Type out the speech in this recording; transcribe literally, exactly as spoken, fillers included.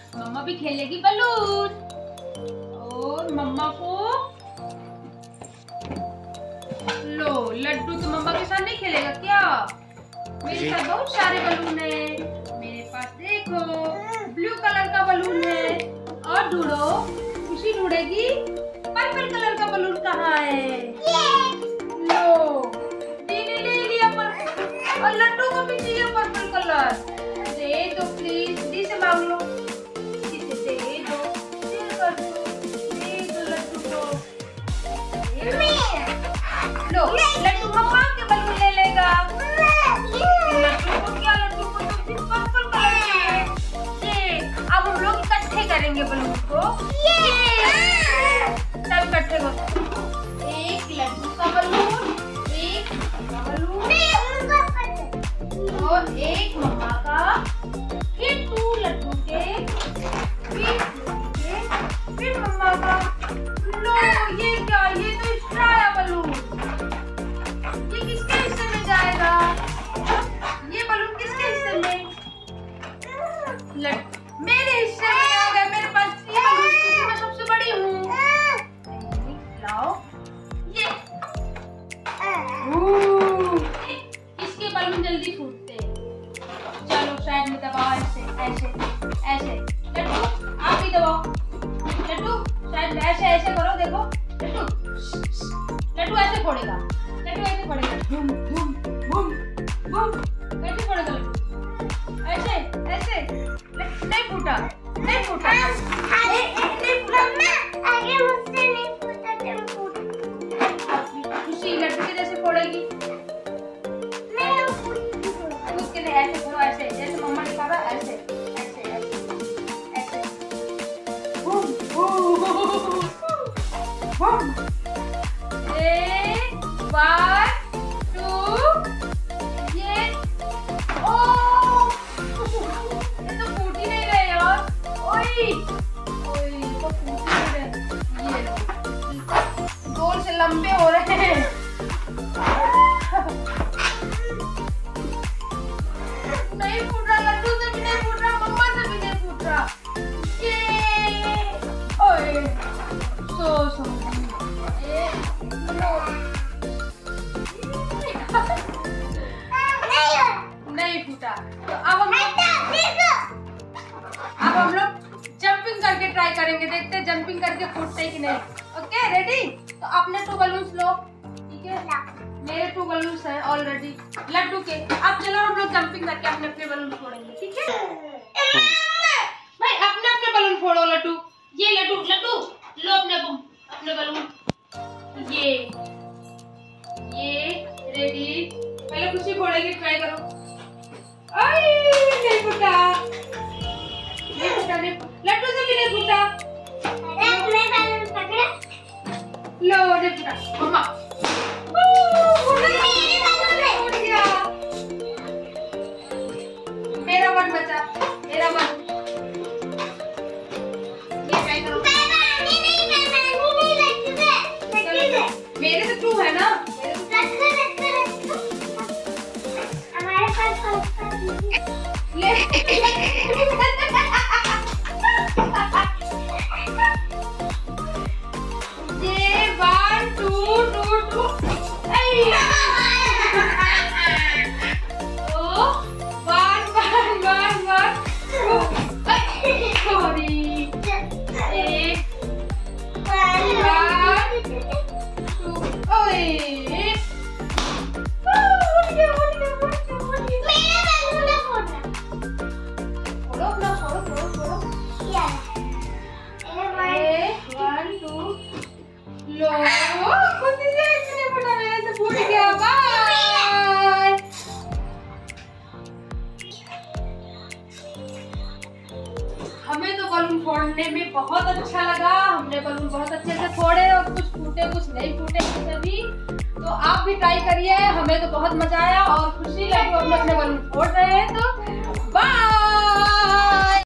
मम्मा भी खेलेगी बलून। और मम्मा को लो, लड्डू तो मम्मा के साथ नहीं खेलेगा क्या? मेरे साथ बहुत सारे बलून है। मेरे पास देखो ब्लू कलर का बलून है। और ढूंढो, खुशी ढूंढेगी पर्पल कलर का बलून कहाँ है। लो, दीदी ले लिया पर्पल। और लड्डू को भी चाहिए पर्पल कलर। दे दो प्लीज, दी से मांग लो। दी से दे दो, दे कर दो, दे दो लड्डू को। लो, लड्डू मम्मा के बलून ले लेगा। लड्डू को क्या, लड्डू को तो सिर्फ पर्पल कलर है। ये अब हम लोग इकट्ठे करेंगे बलून को। सब इकट्ठे करो। एक लड्डू का बलून, एक का बलून और एक मम्मा का, फिर टू लड्डू के, फिर के, फिर मम्मा का। लो, ये क्या, ये तो एक्स्ट्रा है बलून। ये किसके हिस्से में जाएगा? ये बलून किसके हिस्से में? लड्डू मेरे हिस्से में आ गया। मेरे पास ये बलून क्योंकि मैं सबसे बड़ी हूँ। लाओ ये। इसके बलून जल्दी फूटते हैं। चलो साइड में दबाओ, ऐसे ऐसे ऐसे। लड्डू आप भी दबाओ। लड्डू साइड में ऐसे ऐसे करो, देखो लड्डू। लड्डू ऐसे फोड़ेगा, लड्डू ऐसे फोड़ेगा। Boom boom boom boom. कैसे फोड़ेगा लड्डू? ऐसे ऐसे। नहीं फूटा, नहीं फूटा, नहीं फूटा। आगे मुझसे नहीं फूटा, तुम फूटा। खुशी लड्डू के जैसे फोड़ेगी। मैं खुद के लिए ऐसे फोड़ो, ऐसे जैसे मम्मा ने कहा, ऐसे ऐसे ऐसे ऐसे। Boom boom boom. एक वन टू। ये ओ, ये तो फूट ही नहीं रहे यार। ओए ओए, तो फूट ही नहीं रहे। ये लो, गोल से लंबे हो रहे हैं। नहीं फूट रहा, लड्डू से भी नहीं फूट रहा, मम्मा से भी नहीं फूट रहा। ये ओए, सो सो नहीं फूटा। तो अब हम अब हम लोग जंपिंग करके ट्राई करेंगे, देखते हैं जंपिंग करके फूटते कि नहीं। Okay ready? तो अपने टू बलून्स लो, ठीक है? मेरे टू बलून्स हैं ऑलरेडी लड्डू के। अब चलो हम लोग जंपिंग करके अपने अपने बलून फोड़ेंगे, ठीक है? भाई अपने अपने बलून फोड़ो लड्डू। ये लड्डू लड्डू लो अपने अपने बलून। ये ये रेडी? पहले खुशी फोड़ेगी, ट्राई करो। अरे नहीं फूटा, नहीं फूटा, नहीं लड्डू से भी नहीं फूटा। लो नहीं फूटा मम्मा। फूट गया। मेरा वन बचा, मेरा वन। ये ट्राई करो। मेरे तो टू है ना। ले ये वन टू टू टू। ओ one one one one. Sorry, एक वन टू। ओए लो, खुद से इसने फटा, मेरे से फूट गया। बाय। हमें तो बलून फोड़ने में बहुत अच्छा लगा। हमने बलून बहुत अच्छे से फोड़े और कुछ फूटे कुछ नहीं फूटे सभी। तो आप भी ट्राई करिए, हमें तो बहुत मजा आया। और खुशी लड्डू अपने अपने बलून फोड़ रहे हैं। तो बाय।